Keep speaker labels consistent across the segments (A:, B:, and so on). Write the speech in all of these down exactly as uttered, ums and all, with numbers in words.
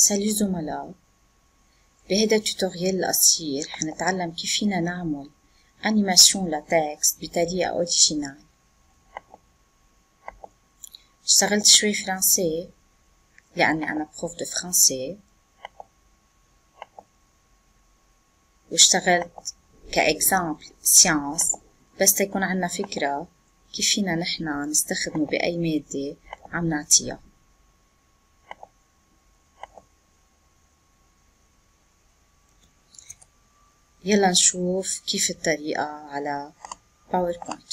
A: سالو زملاء، بهذا التوتوريال القصير حنتعلم كيف فينا نعمل انيماسيون لتكست بطريقة اوريجينال. اشتغلت شوي فرنسي لأني أنا بروف دو فرنسي، واشتغلت كإكزامبل سيانس بس تيكون عنا فكرة كيف فينا نحنا نستخدمه بأي مادة عم نعطيها. يلا نشوف كيف الطريقة على باوربوينت.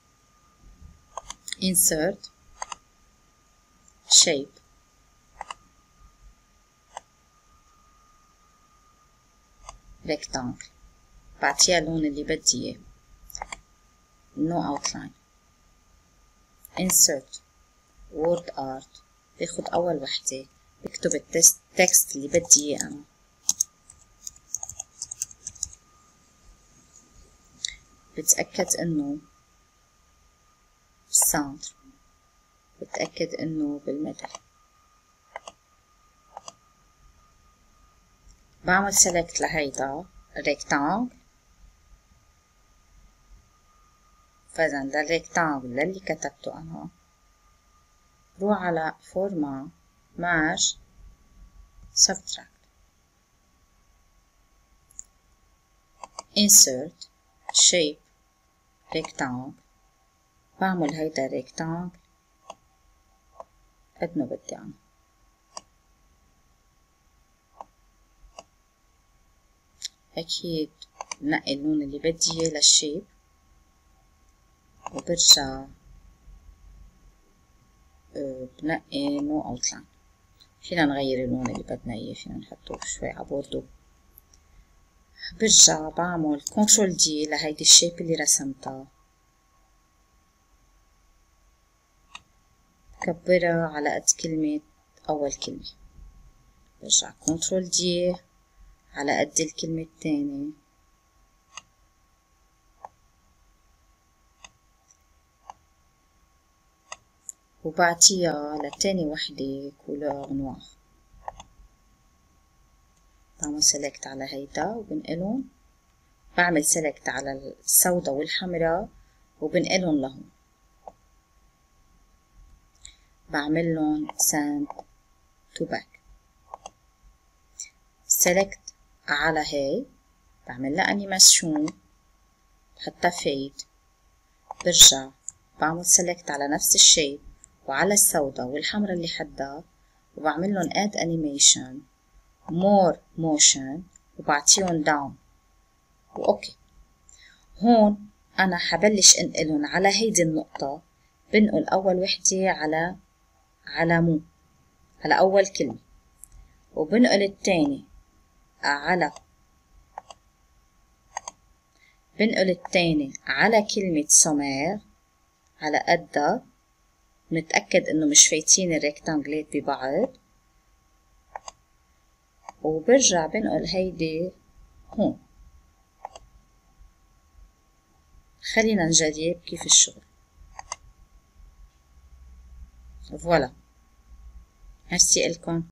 A: insert shape rectangle، بعطيها اللون اللي بدي اياه no outline. insert word art، باخد اول وحدة بكتب التكست اللي بدي اياه انا. بتأكد انه بالسنتر، بتأكد انه بالمدى. بعمل سيلكت لهيدا الريكتانجل، فإذا للريكتانجل للي كتبته أنا روح على فورما مارج سبتراكت. insert shape rectangle، بعمل هيدا الريكتانجل قد ما بدي أنا. أكيد بنقي اللون اللي بدي إياه للشيب وبرجع بنقي نو أوتلاين. فينا نغير اللون اللي بدنا إياه، فينا نحطه شوي على بوردو. برجع بعمل كنترول دي لهيدي الشيب اللي رسمتها، بكبرها على قد كلمة أول كلمة. برجع كنترول دي على قد الكلمة التانية، وبعطيها لتاني وحدة كولور نوار. بعمل سيلكت على هيدا وبنقلهم، بعمل سيلكت على السوداء والحمراء وبنقلهم لهون، بعملهم send to back. سيلكت على هاي، بعمل لها انيماسيون، بحطها فيد، برجع بعمل سيلكت على نفس الشيء وعلى السوداء والحمراء اللي حدها، وبعمل لهم add animation more motion وبعطيهم down واوكي. هون انا حبلش انقلهم على هيدي النقطة، بنقل اول وحدة على على مو على اول كلمة، وبنقل التاني على بنقل التاني على كلمة سومير على قدها. نتأكد انه مش فايتين الريكتانجلات ببعض، وبرجع بنقل هيدي هون. خلينا نجرب كيف الشغل. فوالا، ميرسي إلكم.